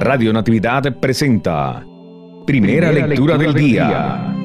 Radio Natividad presenta Primera Lectura del Día.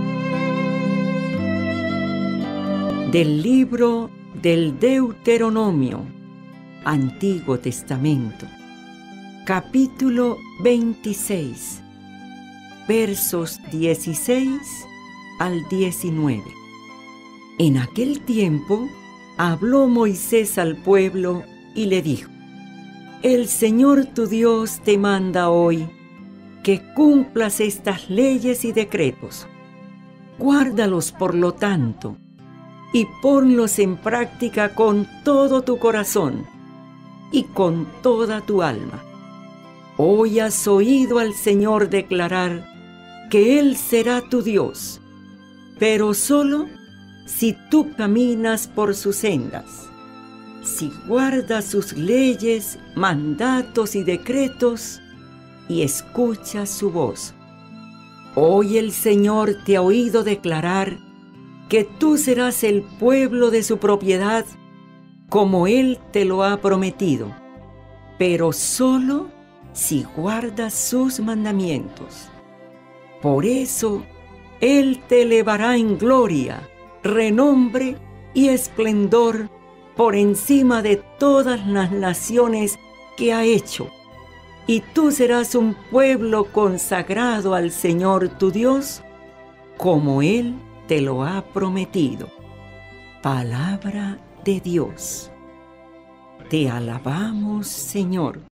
Del libro del Deuteronomio, Antiguo Testamento, capítulo 26, versos 16 al 19. En aquel tiempo habló Moisés al pueblo y le dijo: El Señor tu Dios te manda hoy que cumplas estas leyes y decretos. Guárdalos, por lo tanto, y ponlos en práctica con todo tu corazón y con toda tu alma. Hoy has oído al Señor declarar que Él será tu Dios, pero solo si tú caminas por sus sendas, si guardas sus leyes, mandatos y decretos y escuchas su voz. Hoy el Señor te ha oído declarar que tú serás el pueblo de su propiedad, como Él te lo ha prometido, pero solo si guardas sus mandamientos. Por eso Él te elevará en gloria, renombre y esplendor por encima de todas las naciones que ha hecho, y tú serás un pueblo consagrado al Señor tu Dios, como Él te lo ha prometido. Palabra de Dios. Te alabamos, Señor.